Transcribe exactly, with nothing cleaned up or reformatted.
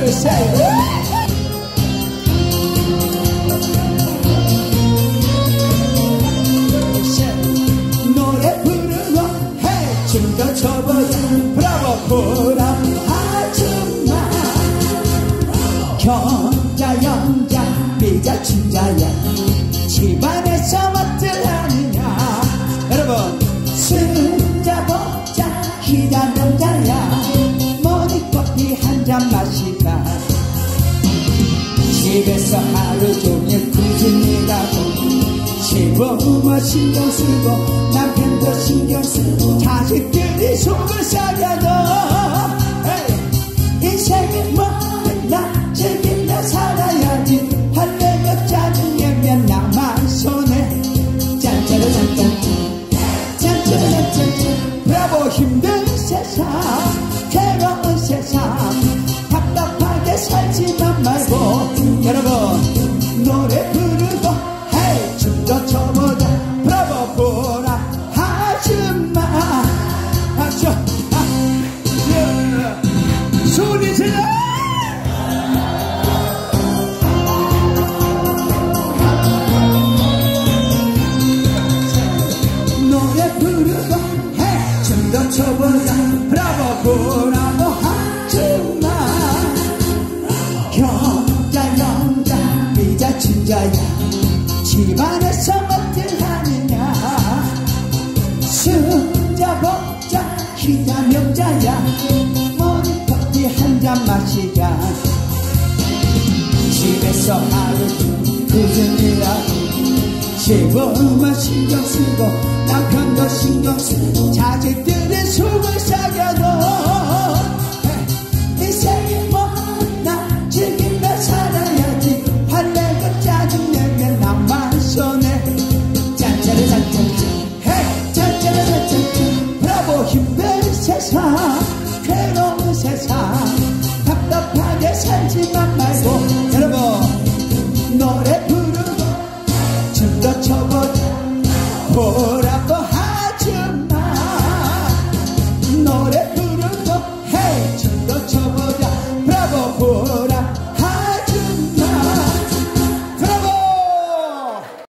둘셋 노래 부르고 헤이 춤도 춰보자 브라보 보람 아줌마 경자 영자 비자 춘자야 집안에서 멋들 하느냐 여러분 순자 복자 기자 명자야 머리커피 한잔 마시다 집에서 하루 종일 굳은 일하고 시부모 신경 쓰고 남편도 신경 쓰고 자식들이 속을 썩여도 인생이 뭐나 즐기며 살아야지 할래가 짜증내면 나만 손해 짠짜라짠짠 짠짜라짠짠 브라보 힘든 세상 괴로운 세상 답답하게 살지만 말고 여러분 노래 부르고 헤이 춤도 춰보자 브라보 보라 아줌마 아주 아, 소리 질러 노래 부르고 헤이 춤도 춰보자 브라보 보라고 아줌마 경자 영자 비자 춘자야 집안에서 멋들 하느냐 순자 복자 기자 명자야 머리커피 한잔 마시자 집에서 하루 굳은 일하고 시부모 신경 쓰고 남편도 신경 쓰고 자식들의 속을 썩여도